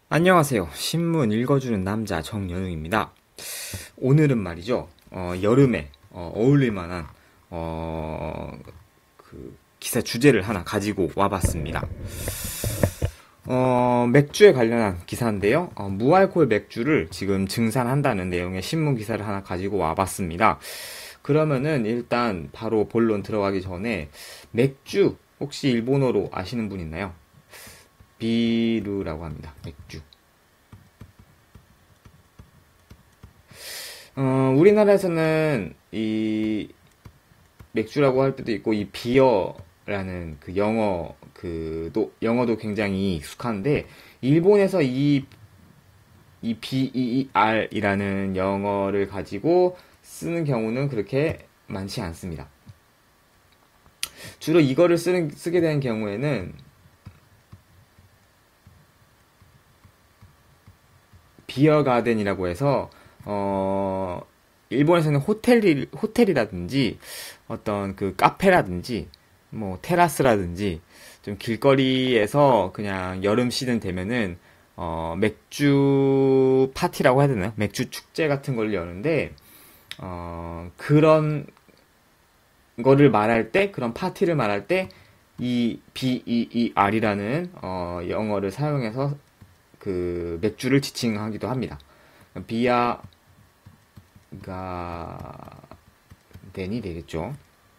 안녕하세요. 신문 읽어주는 남자 정연웅입니다. 오늘은 말이죠. 여름에 울릴 만한 기사 주제를 하나 가지고 와봤습니다. 맥주에 관련한 기사인데요. 무알콜 맥주를 지금 증산한다는 내용의 신문 기사를 하나 가지고 와봤습니다. 그러면은 일단 바로 본론 들어가기 전에 맥주 혹시 일본어로 아시는 분 있나요? 비루라고 합니다. 맥주. 우리나라에서는 이 맥주라고 할 때도 있고 이 비어라는 그 영어도 굉장히 익숙한데 일본에서 이 BER이라는 영어를 가지고 쓰는 경우는 그렇게 많지 않습니다. 주로 이거를 쓰게 되는 경우에는 비어 가든이라고 해서 일본에서는 호텔이라든지 어떤 그 카페라든지 뭐 테라스라든지 좀 길거리에서 그냥 여름 시즌 되면은 맥주 파티라고 해야 되나요? 맥주 축제 같은 걸 여는데 그런 거를 말할 때 그런 파티를 말할 때 이 BEER이라는 영어를 사용해서 그 맥주를 지칭하기도 합니다. 비아 가덴이 되겠죠.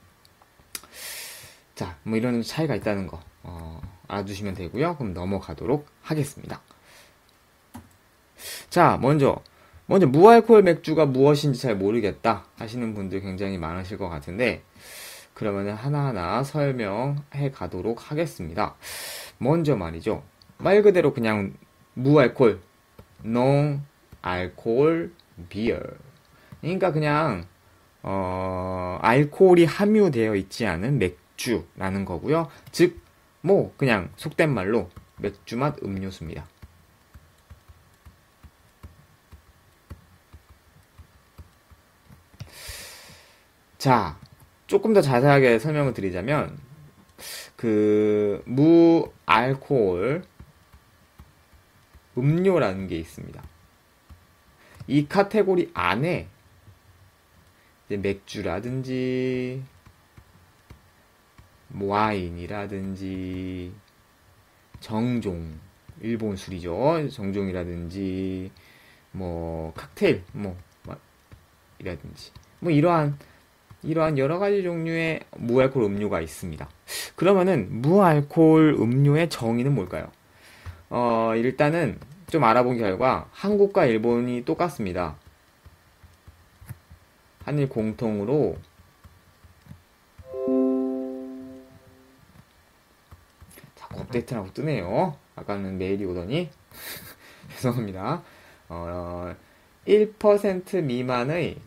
자, 뭐 이런 차이가 있다는 거 알아두시면 되고요. 그럼 넘어가도록 하겠습니다. 자, 먼저 무알코올 맥주가 무엇인지 잘 모르겠다 하시는 분들 굉장히 많으실 것 같은데 그러면 하나하나 설명해 가도록 하겠습니다. 먼저 말이죠. 말 그대로 그냥 무알콜, non 알코올 비어. 그러니까 그냥 알코올이 함유되어 있지 않은 맥주라는 거고요. 즉, 뭐 그냥 속된 말로 맥주 맛 음료수입니다. 자, 조금 더 자세하게 설명을 드리자면 그 무알코올 음료라는 게 있습니다. 이 카테고리 안에 이제 맥주라든지 와인이라든지 정종 일본 술이죠. 정종이라든지 뭐 칵테일 뭐 이라든지 뭐 이러한 여러 가지 종류의 무알콜 음료가 있습니다. 그러면은 무알콜 음료의 정의는 뭘까요? 일단은 좀 알아본 결과 한국과 일본이 똑같습니다. 한일 공통으로 자꾸 업데이트라고 뜨네요. 아까는 메일이 오더니 죄송합니다. 1% 미만의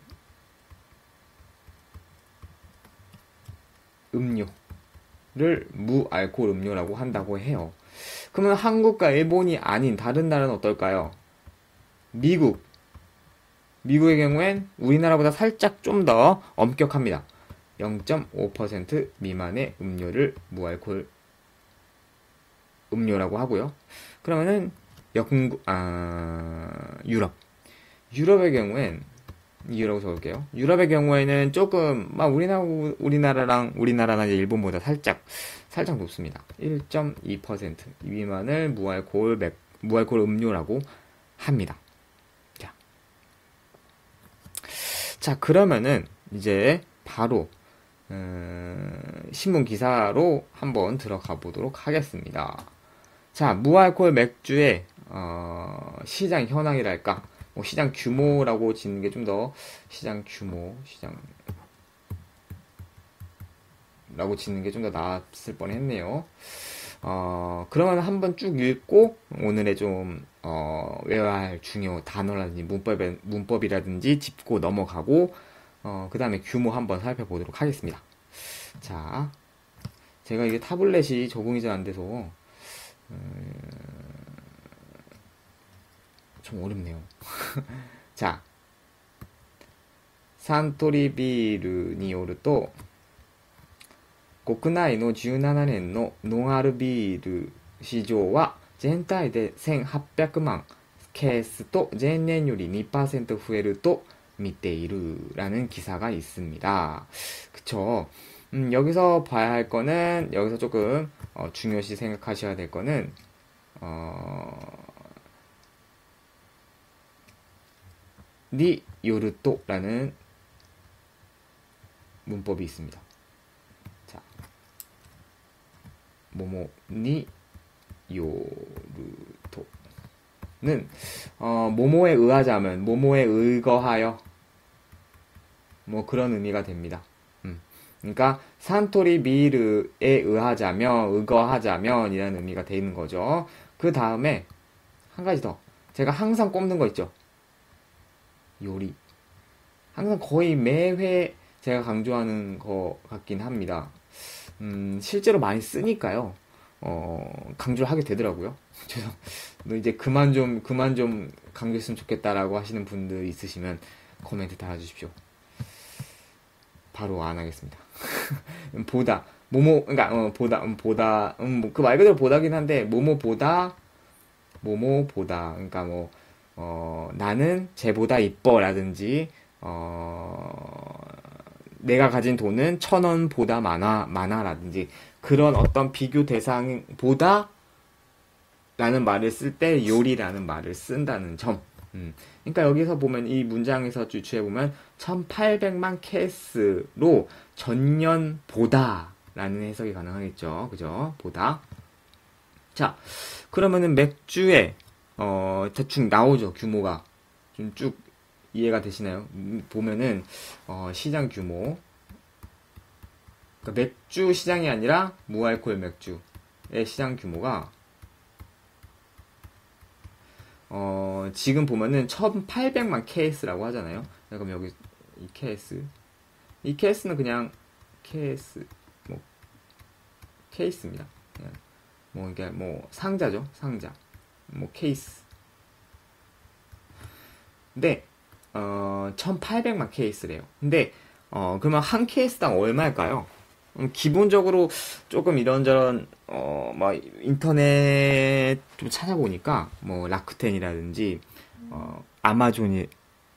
음료를 무알코올 음료라고 한다고 해요. 그러면 한국과 일본이 아닌 다른 나라는 어떨까요? 미국. 미국의 경우엔 우리나라보다 살짝 좀 더 엄격합니다. 0.5% 미만의 음료를 무알콜 음료라고 하고요. 그러면은 유럽. 유럽의 경우엔 이유라고 적을게요. 유럽의 경우에는 조금 막 우리나라나 일본보다 살짝 높습니다. 1.2% 미만을 무알콜 음료라고 합니다. 자, 그러면은 이제 바로 신문 기사로 한번 들어가 보도록 하겠습니다. 자, 무알콜 맥주의 시장 현황이랄까, 뭐 시장 규모라고 짓는 게 좀 더 시장라고 짓는 게 좀 더 나았을 뻔했네요. 그러면 한번 쭉 읽고 오늘의 좀 외워야 할 중요 단어라든지 문법이라든지 짚고 넘어가고 그 다음에 규모 한번 살펴보도록 하겠습니다. 자, 제가 이게 타블렛이 적응이 잘 안 돼서 좀 어렵네요. 자, 산토리 비ールによると国内の17年のノンアルビール市場は全体で1800万ケースと前年より 2% 増えると見ている라는 기사가 있습니다. 그쵸. 여기서 봐야 할 거는, 여기서 조금, 중요시 생각하셔야 될 거는, 니 요르토라는 문법이 있습니다. 자, 뭐뭐 니 요르토는 뭐뭐에 의하자면 뭐뭐에 의거하여 뭐 그런 의미가 됩니다. 그러니까 산토리 비르에 의하자면 의거하자면 이라는 의미가 되는 거죠. 그 다음에 한 가지 더 제가 항상 꼽는 거 있죠. 요리. 항상 거의 매회 제가 강조하는 거 같긴 합니다. 실제로 많이 쓰니까요. 강조를 하게 되더라고요. 그래서 너 이제 그만 좀 강조했으면 좋겠다라고 하시는 분들 있으시면 코멘트 달아주십시오. 바로 안 하겠습니다. 보다 뭐뭐 그러니까 보다 그 말 그대로 보다긴 한데 뭐뭐보다 그러니까 뭐 나는 쟤보다 이뻐라든지 내가 가진 돈은 1,000원보다 많아라든지 그런 어떤 비교 대상보다 라는 말을 쓸 때 요리라는 말을 쓴다는 점. 그러니까 여기서 보면 이 문장에서 주추해보면 1800만 케이스로 전년보다 라는 해석이 가능하겠죠. 그죠? 보다. 자, 그러면은 맥주에 대충 나오죠. 규모가. 좀 쭉 이해가 되시나요? 보면은 시장 규모. 그러니까 맥주 시장이 아니라 무알콜 맥주의 시장 규모가 지금 보면은 1800만 케이스라고 하잖아요. 그럼 여기 이 케이스는 그냥 케이스입니다. 그냥 뭐 이게 뭐 상자죠. 상자. 뭐 케이스. 근데 1800만 케이스래요. 근데 그러면 한 케이스당 얼마일까요? 기본적으로 조금 이런저런 뭐 인터넷 좀 찾아보니까 뭐 라쿠텐이라든지 아마존이라든지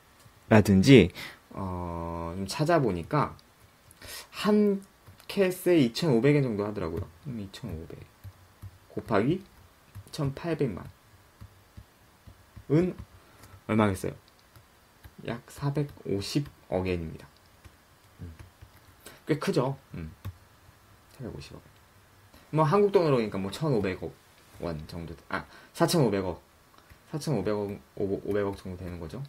좀 찾아보니까 한 케이스에 2,500엔 정도 하더라고요. 2,500 곱하기 1,800만 은 얼마겠어요? 약 450억엔입니다. 꽤 크죠? 450억. 뭐 한국 돈으로 그러니까 뭐 1,500억 원 정도, 4,500억. 500억 정도 되는 거죠.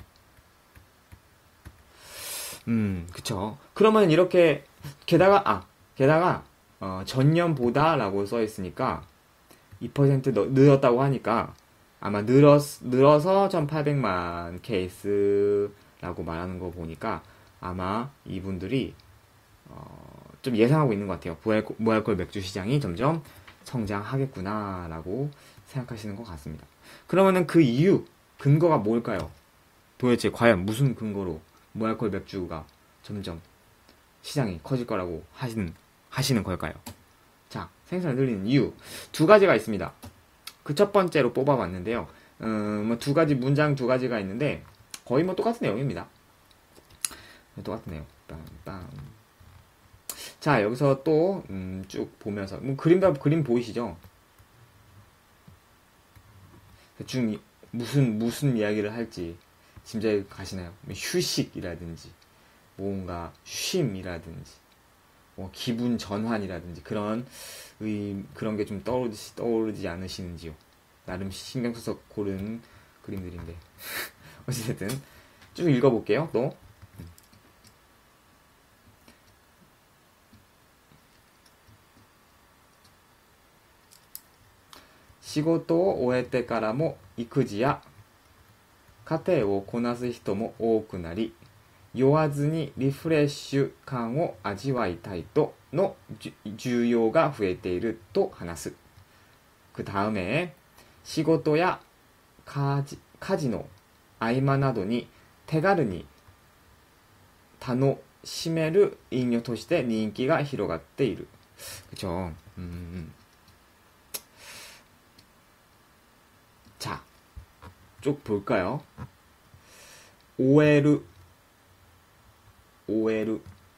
그쵸. 그러면 이렇게 게다가 전년보다라고 써 있으니까 2% 늘었다고 하니까 아마 늘어서 1,800만 케이스라고 말하는 거 보니까 아마 이분들이 좀 예상하고 있는 것 같아요. 무알콜 맥주 시장이 점점 성장하겠구나라고 생각하시는 것 같습니다. 그러면은 그 이유, 근거가 뭘까요? 도대체 과연 무슨 근거로 무알콜 맥주가 점점 시장이 커질 거라고 하시는 걸까요? 자, 생산을 늘리는 이유 두 가지가 있습니다. 그 첫 번째로 뽑아봤는데요. 뭐 문장 두 가지가 있는데 거의 뭐 똑같은 내용입니다. 똑같은 내용. 빰빰. 자, 여기서 또 쭉 보면서 뭐 그림 보이시죠? 대충 무슨 이야기를 할지 짐작이 가시나요? 휴식이라든지 뭔가 쉼이라든지 뭐 기분 전환이라든지 그런 게 좀 떠오르지 않으시는지요? 나름 신경 써서 고른 그림들인데 어쨌든 쭉 읽어볼게요. 또仕事を終えてからも育児や家庭をこなす人も多くなり、酔わずにリフレッシュ感を味わいたいとの需要が増えていると話す。그 다음에仕事や家事の合間などに手軽に楽しめる飲料として人気が広がっている。그쵸. 쪽 볼까요? 오에르, 오에르.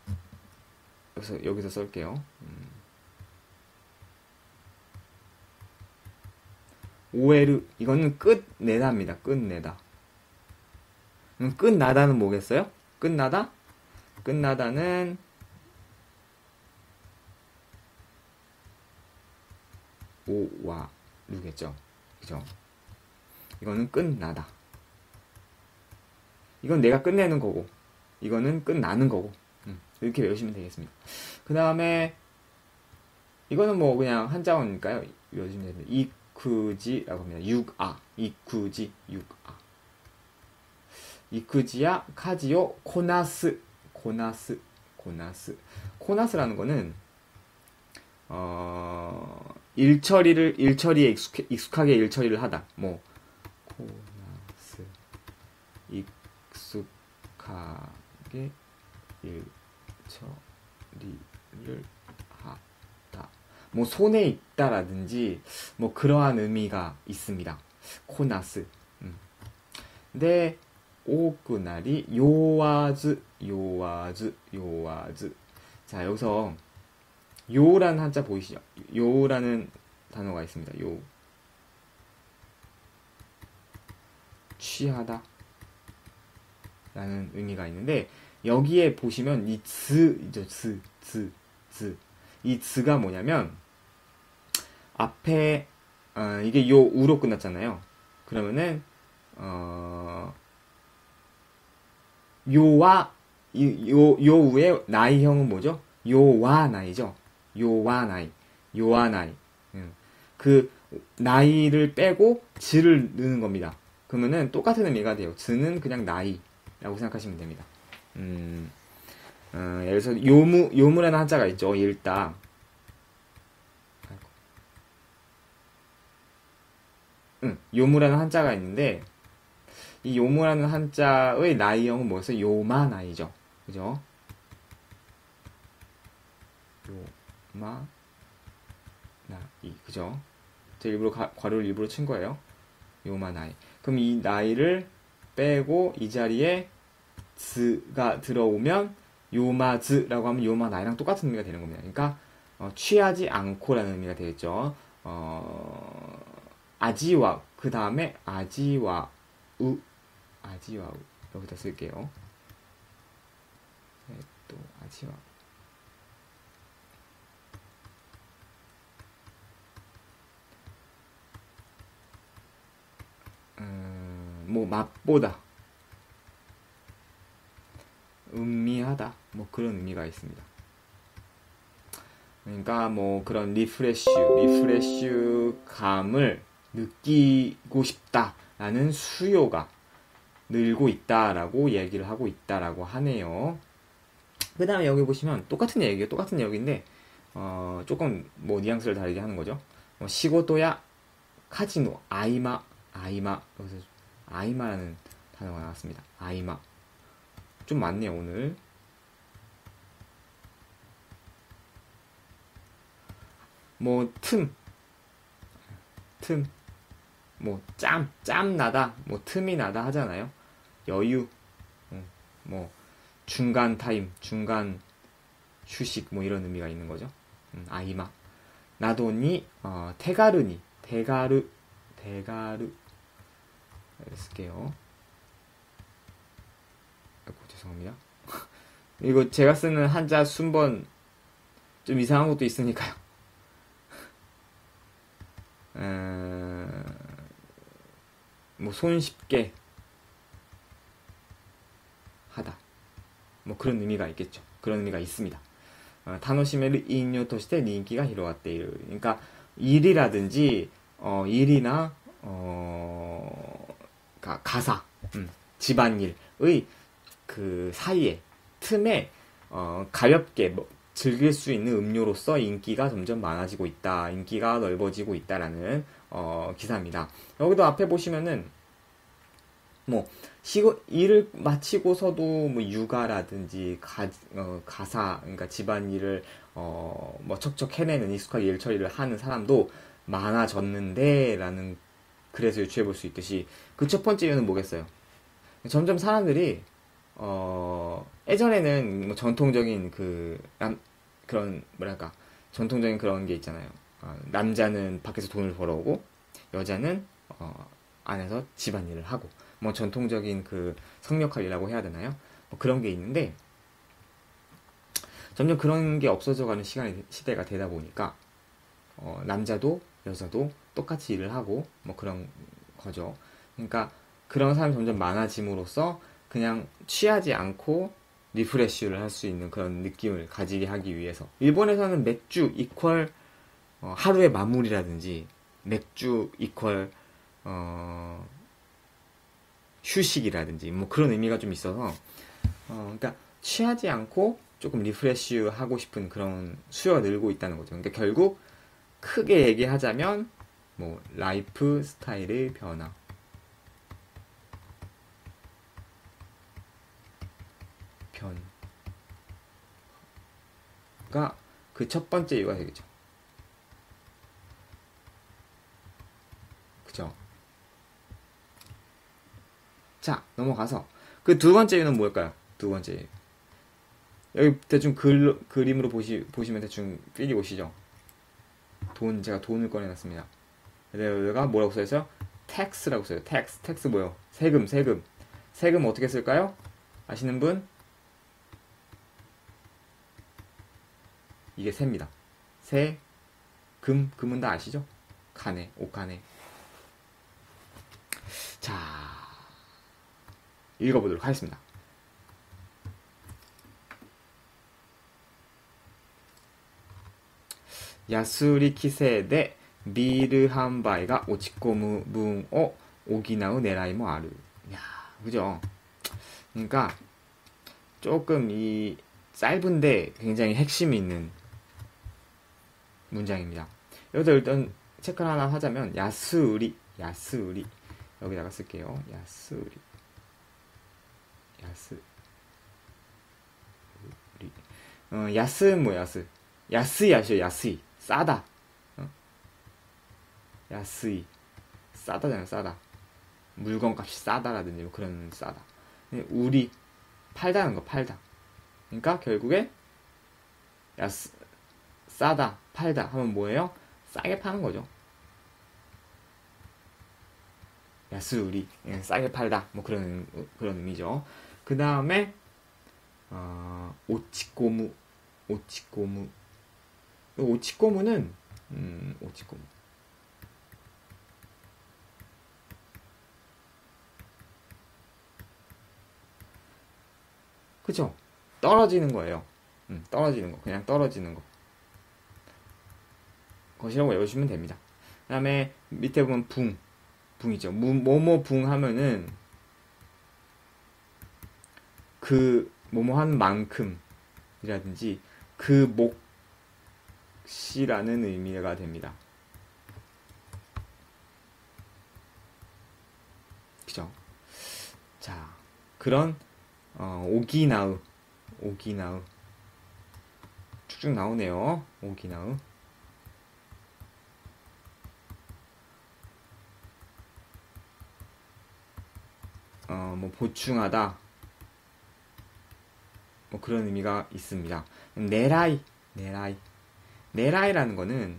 여기서 쓸게요. 오에르. 이거는 끝내다입니다. 끝내다. 끝나다는 뭐겠어요? 끝나다? 끝나다는 오와 루겠죠. 그죠? 이거는 끝나다. 이건 내가 끝내는 거고, 이거는 끝나는 거고. 이렇게 외우시면 되겠습니다. 그 다음에 이거는 뭐 그냥 한자어니까요. 외우시면 됩니다. 이쿠지라고 합니다. 육아, 이쿠지, 육아. 이쿠지야 카지요 코나스, 코나스, 코나스. 코나스라는 거는 일처리에 익숙하게 일처리를 하다. 뭐 코나스, 익숙하게 일처리를 하다. 뭐 손에 있다라든지 뭐 그러한 의미가 있습니다. 코나스. 근데 오그날이 요와즈, 요와즈, 요와즈. 자, 여기서 요라는 한자 보이시죠? 요라는 단어가 있습니다. 요. 취하다 라는 의미가 있는데, 여기에 보시면 이 즈이죠. 즈. 이 즈가 뭐냐면, 앞에, 이게 요, 우로 끝났잖아요. 그러면은, 요와, 요 위에 나이형은 뭐죠? 요와 나이죠. 요와 나이. 요와 나이. 그, 나이를 빼고, 즈를 넣는 겁니다. 그러면은 똑같은 의미가 돼요. 즈는 그냥 나이라고 생각하시면 됩니다. 예를 들어서 요무라는 한자가 있죠. 일다. 요무라는 한자가 있는데, 이 요무라는 한자의 나이형은 뭐였어요? 요마 나이죠. 그죠? 요마 나이. 그죠? 제가 일부러 괄호를 일부러 친 거예요. 요마 나이. 그럼 이 나이를 빼고 이 자리에 즈가 들어오면 요마즈라고 하면 요마 나이랑 똑같은 의미가 되는 겁니다. 그러니까 취하지 않고라는 의미가 되겠죠. 아지와 그 다음에 아지와 우 여기다 쓸게요. 또 아지와 뭐 맛보다, 음미하다, 뭐 그런 의미가 있습니다. 그러니까 뭐 그런 리프레쉬 감을 느끼고 싶다라는 수요가 늘고 있다라고 얘기를 하고 있다라고 하네요. 그 다음에 여기 보시면 똑같은 얘기예요. 똑같은 얘기인데 조금 뭐 뉘앙스를 다르게 하는 거죠. 시고도야 카지노 아이마 여기서 아이마라는 단어가 나왔습니다. 아이마 좀 많네요 오늘. 뭐 뭐 짬 나다, 뭐 틈이 나다 하잖아요. 여유, 뭐 중간 타임, 중간 휴식, 뭐 이런 의미가 있는 거죠. 아이마. 나도니 대가르 쓸게요. 아이고 죄송합니다. 이거 제가 쓰는 한자 순번 좀 이상한 것도 있으니까요. 뭐 손쉽게 하다, 뭐 그런 의미가 있겠죠. 그런 의미가 있습니다. 타노시메르 인요 토시테 인기가 히로가테이르. 그러니까 일이라든지 일이나 가사, 집안일의 그 사이에 틈에 가볍게 즐길 수 있는 음료로서 인기가 점점 많아지고 있다, 인기가 넓어지고 있다라는 기사입니다. 여기도 앞에 보시면은 뭐 일을 마치고서도 뭐 육아라든지 가사, 그러니까 집안일을 뭐 척척 해내는 익숙하게 일 처리를 하는 사람도 많아졌는데라는 그래서 유추해 볼 수 있듯이 그 첫 번째 이유는 뭐겠어요? 점점 사람들이 예전에는 뭐 전통적인 그런 뭐랄까 전통적인 그런 게 있잖아요. 남자는 밖에서 돈을 벌어오고 여자는 안에서 집안일을 하고 뭐 전통적인 그 성역할이라고 해야 되나요? 뭐 그런 게 있는데 점점 그런 게 없어져가는 시대가 되다 보니까 남자도 여자도 똑같이 일을 하고 뭐 그런 거죠. 그러니까 그런 사람이 점점 많아짐으로써 그냥 취하지 않고 리프레쉬를 할 수 있는 그런 느낌을 가지게 하기 위해서 일본에서는 맥주 이퀄 하루의 마무리라든지 맥주 이퀄 휴식이라든지 뭐 그런 의미가 좀 있어서 그러니까 취하지 않고 조금 리프레쉬 하고 싶은 그런 수요가 늘고 있다는 거죠. 그러니까 결국 크게 얘기하자면 뭐 라이프 스타일의 변화 변가 그 첫 번째 이유가 되겠죠. 그죠? 자, 넘어가서 그 두 번째 이유는 뭘까요? 두 번째 이유. 여기 대충 그림으로 보시면 대충 필이 오시죠? 제가 돈을 꺼내놨습니다. 여기가 뭐라고 써있어요? tax라고 써요. tax 뭐요? 세금. 세금 어떻게 쓸까요? 아시는 분? 이게 세입니다. 금은 다 아시죠? 가네, 옷가네. 자, 읽어보도록 하겠습니다. 야스리 키세で ビール 販売が 落ち込む分を補う狙いもある. 야, 그죠? 그러니까 조금 이 짧은데 굉장히 핵심이 있는 문장입니다. 여기서 일단 체크를 하나 하자면 야스우리 여기다가 쓸게요. 야스우리 야스 뭐 야스이 아시죠? 야스이 싸다. 야스이 싸다잖아요. 싸다. 물건값이 싸다라든지 뭐 그런 싸다. 우리 팔다는 거 팔다. 그러니까 결국에 싸다 팔다 하면 뭐예요? 싸게 파는 거죠. 야스우리 싸게 팔다 뭐 그런 의미죠. 그 다음에 오치꼬무 오치꼬무는 오치꼬무 그쵸? 떨어지는 거예요. 떨어지는 거 그냥 떨어지는 거 것이라고 외우시면 됩니다. 그 다음에 밑에 보면 붕이죠. 뭐뭐 붕 하면은 그 뭐뭐 한 만큼이라든지 그 몫이라는 의미가 됩니다. 그죠? 자, 그런 오기나우 쭉쭉 나오네요. 오기나우 뭐 보충하다 뭐 그런 의미가 있습니다. 네라이라는 거는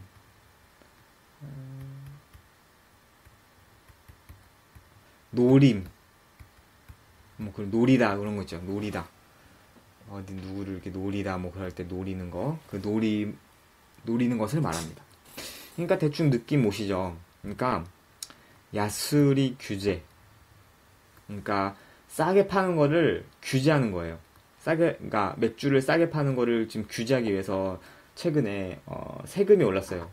노림 뭐 그런 놀이다 그런 거 있죠. 놀이다 어디 누구를 이렇게 놀이다 뭐 그럴 때 노리는 거 그 노리는 것을 말합니다. 그러니까 대충 느낌 오시죠. 그러니까 야스리 규제 그러니까 싸게 파는 거를 규제하는 거예요. 그러니까 맥주를 싸게 파는 거를 지금 규제하기 위해서 최근에 세금이 올랐어요.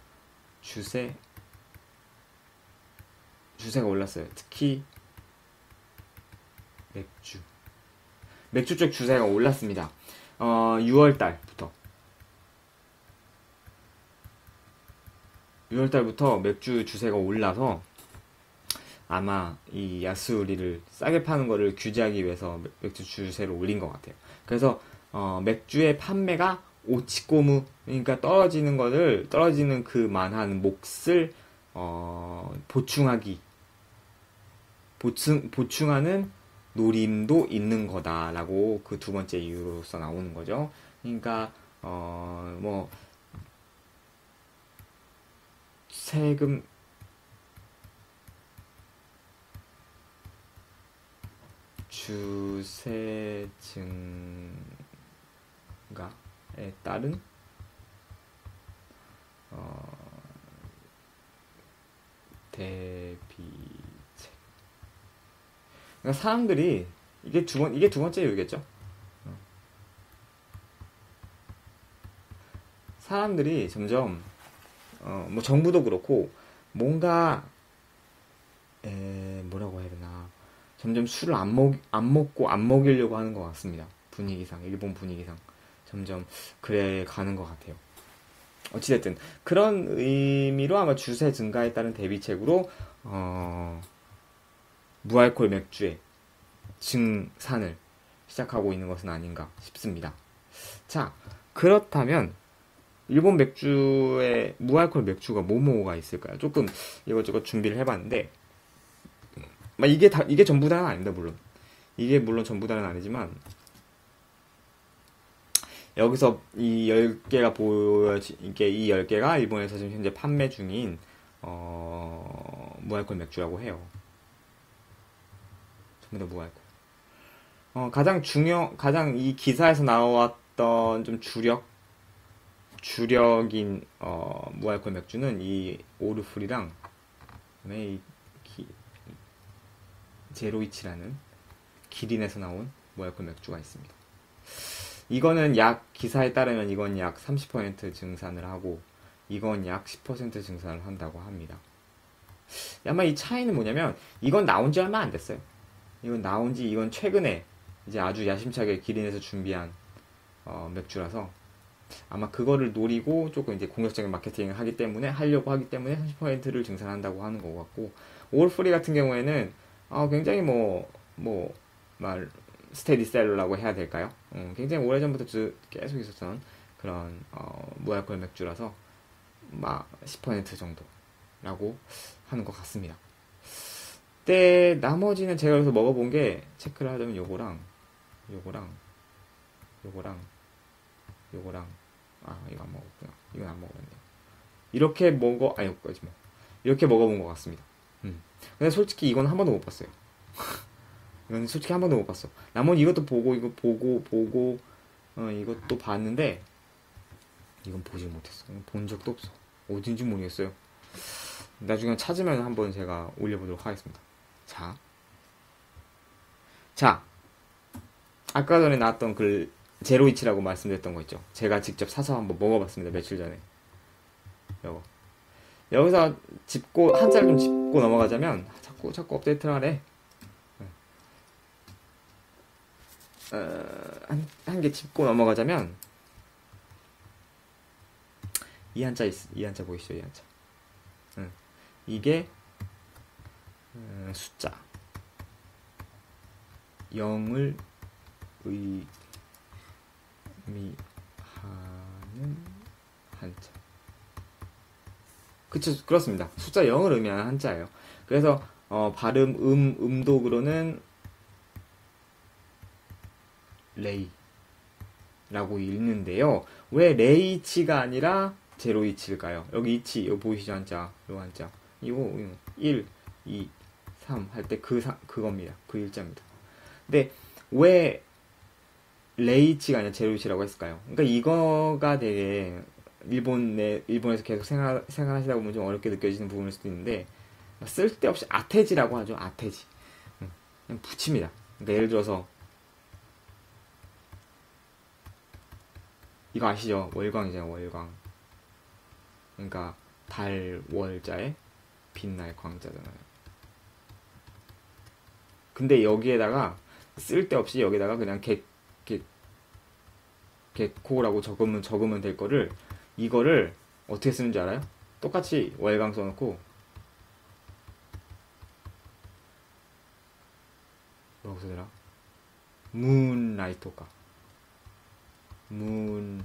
주세가 올랐어요. 특히 맥주 쪽 주세가 올랐습니다. 6월달부터 맥주 주세가 올라서 아마 이 야스우리를 싸게 파는 거를 규제하기 위해서 맥주 주세를 올린 것 같아요. 그래서 맥주의 판매가 오치꼬무 그러니까 떨어지는 그 만한 몫을 보충하기, 보충하는 노림도 있는 거다라고 그 두 번째 이유로서 나오는 거죠. 그러니까 뭐 세금 주세 증가에 따른 대비책. 그러니까 사람들이 이게 두 번째 이유겠죠. 사람들이 점점 뭐 정부도 그렇고 뭔가 뭐라고 해야 되나 점점 술을 안 먹고 안 먹이려고 하는 것 같습니다. 분위기상 일본 분위기상 점점 그래 가는 것 같아요. 어찌됐든 그런 의미로 아마 주세 증가에 따른 대비책으로 무알콜 맥주의 증산을 시작하고 있는 것은 아닌가 싶습니다. 자, 그렇다면 일본 맥주에 무알콜 맥주가 뭐뭐가 있을까요? 조금 이것저것 준비를 해봤는데 이게 전부 다는 아닙니다. 물론 이게 물론 전부 다는 아니지만 여기서 이 10개가 이게 이 10개가 일본에서 지금 현재 판매 중인 무알콜 맥주라고 해요. 전부 다 무알콜. 가장 이 기사에서 나왔던 좀 주력인 무알콜 맥주는 이 오르풀이랑 그다음에 이 제로이치라는 기린에서 나온 무알콜 맥주가 있습니다. 이거는 기사에 따르면 이건 약 30% 증산을 하고 이건 약 10% 증산을 한다고 합니다. 아마 이 차이는 뭐냐면 이건 나온 지 얼마 안 됐어요. 이건 최근에 이제 아주 야심차게 기린에서 준비한 맥주라서 아마 그거를 노리고 조금 이제 공격적인 마케팅을 하려고 하기 때문에 30%를 증산한다고 하는 것 같고 올프리 같은 경우에는 굉장히 스테디셀러라고 해야 될까요? 굉장히 오래전부터 계속 있었던 그런 무알콜 맥주라서 10% 정도라고 하는 것 같습니다. 나머지는 제가 여기서 먹어본 게 체크를 하자면 요거랑 이거 안 먹었구나. 이건 안 먹었네요. 여기까지 이렇게 먹어본 것 같습니다. 근데 솔직히 이건 한 번도 못 봤어요. 이건 솔직히 한 번도 못 봤어. 나머지 이것도 보고 이것도 봤는데 이건 보지 못했어. 이건 본 적도 없어. 어딘지 모르겠어요. 나중에 찾으면 한번 제가 올려보도록 하겠습니다. 자, 아까 전에 나왔던 그 제로이치라고 말씀드렸던 거 있죠. 제가 직접 사서 한번 먹어봤습니다. 며칠 전에. 여기서 한자를 좀 짚고 넘어가자면 자꾸 업데이트를 하래. 한 개 짚고 넘어가자면 이 한자 보이시죠? 이 한자. 이게 숫자 0을 의미하는 한자. 그쵸, 그렇습니다. 숫자 0을 의미하는 한자예요. 그래서 발음 음독으로는 레이라고 읽는데요. 왜 레이치가 아니라 제로이치일까요? 여기 이치, 이거 보이시죠? 한자, 요 한자. 이거 1, 2, 3 할 때 그겁니다. 그 일자입니다. 근데 왜 레이치가 아니라 제로이치라고 했을까요? 그러니까 이거가 되게 일본에서 계속 생활하시다 보면 좀 어렵게 느껴지는 부분일 수도 있는데 쓸데없이 아테지라고 하죠. 아테지. 그냥 붙입니다. 그러니까 예를 들어서 이거 아시죠? 월광이잖아요. 월광. 그러니까 달 월자에 빛날 광자잖아요. 근데 여기에다가 쓸데없이 여기다가 그냥 개코라고 적으면 될 거를 이거를 어떻게 쓰는 줄 알아요? 똑같이 월광 써놓고 뭐라고 쓰더라? 문라이토가 문라이토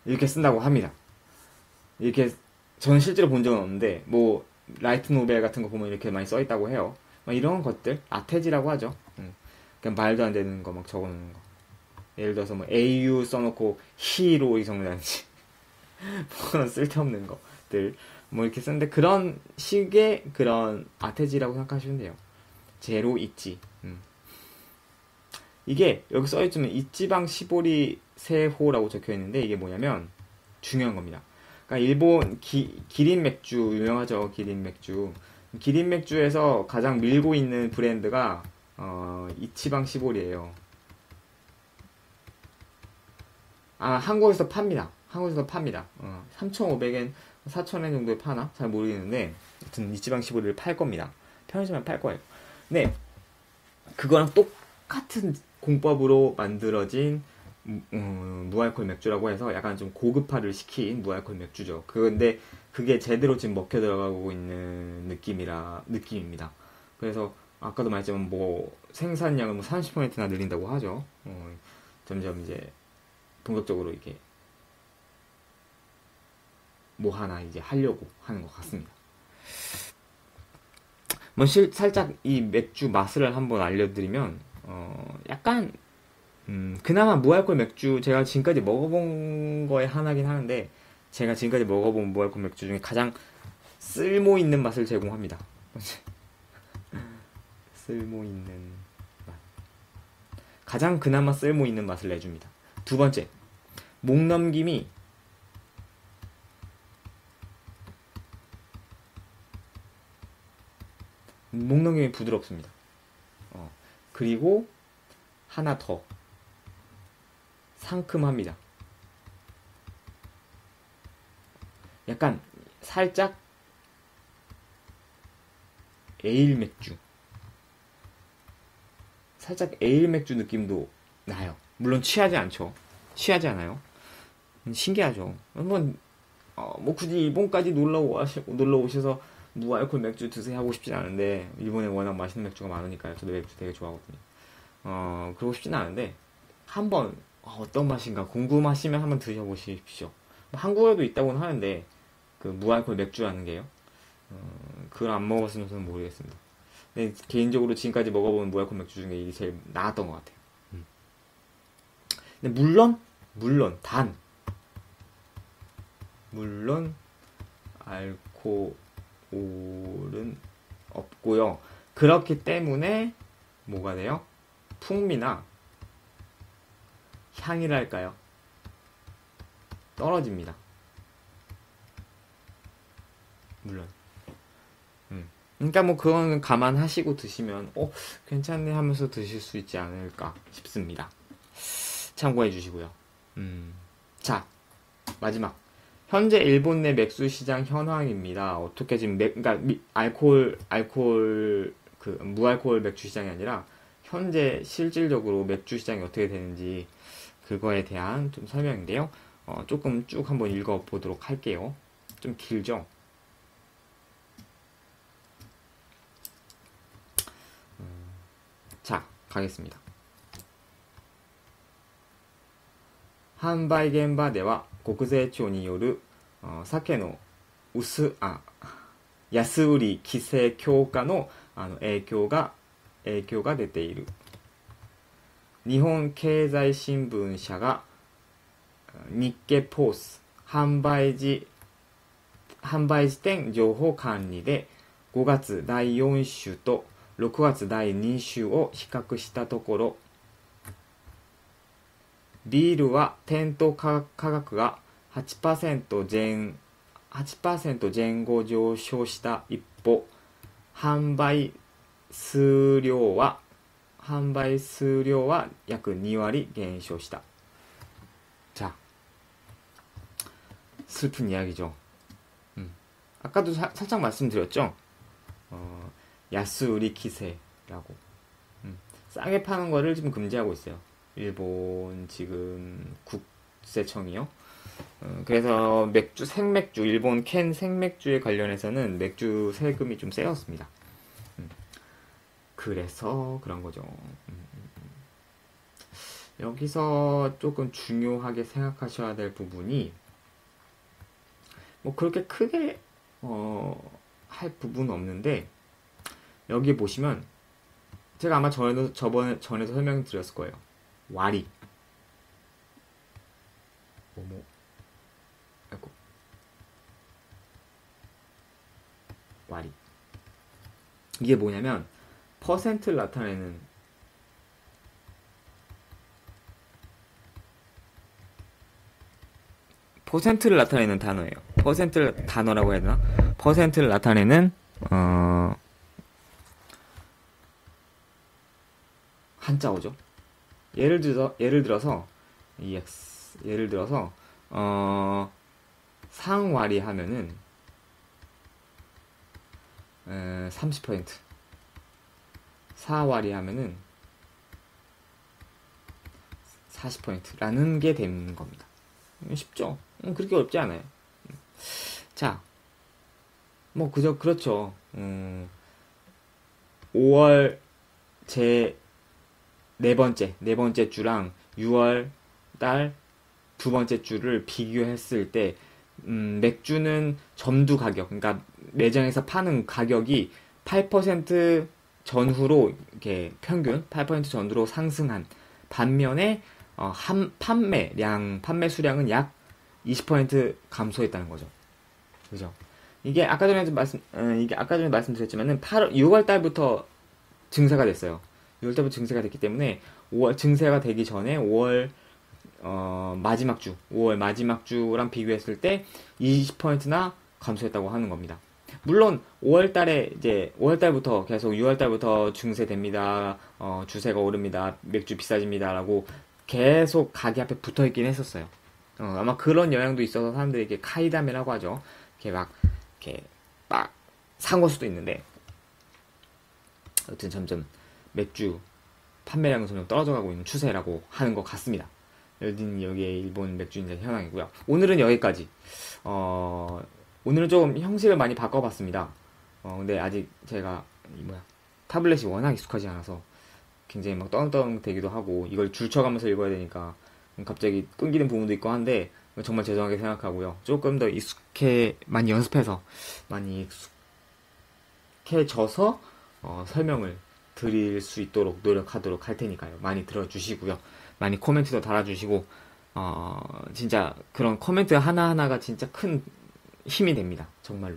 이렇게 쓴다고 합니다. 이렇게 저는 실제로 본 적은 없는데 뭐 라이트 노벨 같은 거 보면 이렇게 많이 써 있다고 해요. 막 이런 것들 아테지라고 하죠. 그냥 말도 안 되는 거 막 적어놓는 거. 예를 들어서 뭐 AU 써놓고 히로 이성이라든지 그런 쓸데없는 것들 뭐 이렇게 쓰는데 그런 식의 그런 아테지라고 생각하시면 돼요. 제로 있지. 이게 여기 써있지만 이치방 시보리 세호라고 적혀 있는데 이게 뭐냐면 중요한 겁니다. 그러니까 일본 기린 맥주 유명하죠. 기린 맥주. 기린 맥주에서 가장 밀고 있는 브랜드가 이치방 시보리예요. 아, 한국에서 팝니다. 한국에서 팝니다. 3,500엔, 4,000엔 정도에 파나? 잘 모르겠는데, 아무튼 이지방 시보리를 팔 겁니다. 편의점에 팔 거예요. 네, 그거랑 똑같은 공법으로 만들어진 무알콜 맥주라고 해서 약간 좀 고급화를 시킨 무알콜 맥주죠. 그런데 그게 제대로 지금 먹혀 들어가고 있는 느낌입니다. 그래서 아까도 말했지만 뭐 생산량을 뭐 30%나 늘린다고 하죠. 점점 이제 본격적으로 이렇게 뭐 하나 이제 하려고 하는 것 같습니다. 뭐 살짝 이 맥주 맛을 한번 알려드리면 약간 그나마 무알콜 맥주 제가 지금까지 먹어본 거에 하나긴 하는데 제가 지금까지 먹어본 무알콜 맥주 중에 가장 쓸모 있는 맛을 제공합니다. 쓸모 있는 맛. 가장 그나마 쓸모 있는 맛을 내줍니다. 두 번째, 목넘김이 부드럽습니다. 그리고 하나 더 상큼합니다. 약간 살짝 에일 맥주, 살짝 에일 맥주 느낌도 나요. 물론 취하지 않죠. 취하지 않아요. 신기하죠. 한번 뭐 굳이 일본까지 놀러 오셔서 무알콜 맥주 드세요 하고 싶진 않은데 일본에 워낙 맛있는 맥주가 많으니까요. 저도 맥주 되게 좋아하거든요. 그러고 싶진 않은데 한번 어떤 맛인가 궁금하시면 한번 드셔보십시오. 뭐 한국에도 있다고는 하는데 그 무알콜 맥주라는 게요. 그걸 안 먹었으면 저는 모르겠습니다. 근데 개인적으로 지금까지 먹어본 무알콜 맥주 중에 이게 제일 나았던 것 같아요. 근데 물론 알코올은 없고요. 그렇기 때문에 뭐가 돼요? 풍미나 향이랄까요? 떨어집니다. 물론. 그러니까 뭐 그거는 감안하시고 드시면 괜찮네 하면서 드실 수 있지 않을까 싶습니다. 참고해 주시고요. 자, 마지막. 현재 일본 내 맥주 시장 현황입니다. 어떻게 지금 그러니까 무알코올 맥주 시장이 아니라 현재 실질적으로 맥주 시장이 어떻게 되는지 그거에 대한 좀 설명인데요. 조금 쭉 한번 읽어보도록 할게요. 좀 길죠? 자, 가겠습니다. 販売現場では国税庁による酒の安売り規制強化の影響が出ている。日本経済新聞社が日経ポース販売時点情報管理で5月第4週と6月第2週を比較したところ、ビールは店頭価格が8% 前後上昇した一方、販売数量は約2割減少した。 자, 슬픈 이야기죠. 아까도 살짝 말씀드렸죠. 야스우리 키세라고 싸게 파는 거를 지금 금지하고 있어요. 일본 지금 국세청이요. 그래서 생맥주, 일본 캔 생맥주에 관련해서는 맥주 세금이 좀 세졌습니다. 그래서 그런 거죠. 여기서 조금 중요하게 생각하셔야 될 부분이 뭐 그렇게 크게 할 부분은 없는데 여기 보시면 제가 아마 전에도 설명드렸을 거예요. 와리 뭐뭐 아이고 와리 이게 뭐냐면 퍼센트를 나타내는 단어예요. 퍼센트를 단어라고 해야 되나? 퍼센트를 나타내는 한자어죠. 예를 들어서 상와리 하면은 30%, 사와리 하면은 40%라는 게 되는 겁니다. 쉽죠? 그렇게 어렵지 않아요. 자, 뭐 그렇죠. 5월 제 네 번째 주랑 6월 달 두 번째 주를 비교했을 때 맥주는 점두 가격, 그러니까 매장에서 파는 가격이 8% 전후로 이렇게 평균 8% 전후로 상승한 반면에 판매 수량은 약 20% 감소했다는 거죠. 그죠? 이게 아까 전에 말씀드렸지만은 6월 달부터 증세가 됐어요. 6월 달부터 증세가 됐기 때문에 5월 증세가 되기 전에 5월 마지막 주랑 비교했을 때 20%나 감소했다고 하는 겁니다. 물론 5월 달부터 계속 6월 달부터 증세됩니다. 주세가 오릅니다. 맥주 비싸집니다라고 계속 가게 앞에 붙어 있긴 했었어요. 아마 그런 영향도 있어서 사람들이 이렇게 카이다메라고 하죠. 이렇게 막 산 걸 수도 있는데, 아무튼 점점 맥주 판매량은 점점 떨어져가고 있는 추세라고 하는 것 같습니다. 여기에 일본 맥주인자 현황이고요. 오늘은 여기까지. 오늘은 좀 형식을 많이 바꿔봤습니다. 근데 아직 제가 타블렛이 워낙 익숙하지 않아서 굉장히 막 떠렁떠렁 되기도 하고 이걸 줄쳐가면서 읽어야 되니까 갑자기 끊기는 부분도 있고 한데 정말 죄송하게 생각하고요. 조금 더 많이 연습해서 많이 익숙해져서 설명을 드릴 수 있도록 노력하도록 할 테니까요. 많이 들어주시고요. 많이 코멘트도 달아주시고 진짜 그런 코멘트 하나하나가 진짜 큰 힘이 됩니다. 정말로.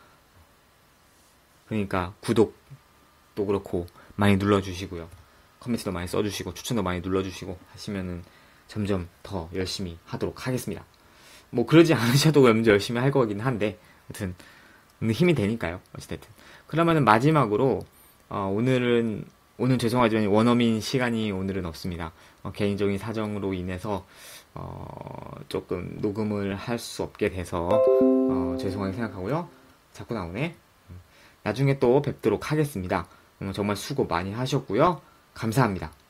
그러니까 구독도 그렇고 많이 눌러주시고요. 코멘트도 많이 써주시고 추천도 많이 눌러주시고 하시면은 점점 더 열심히 하도록 하겠습니다. 뭐 그러지 않으셔도 열심히 할 거긴 한데 아무튼 힘이 되니까요. 어찌됐든. 그러면은 마지막으로 오늘 죄송하지만 원어민 시간이 오늘은 없습니다. 개인적인 사정으로 인해서 조금 녹음을 할 수 없게 돼서 죄송하게 생각하고요. 자꾸 나오네. 나중에 또 뵙도록 하겠습니다. 정말 수고 많이 하셨고요. 감사합니다.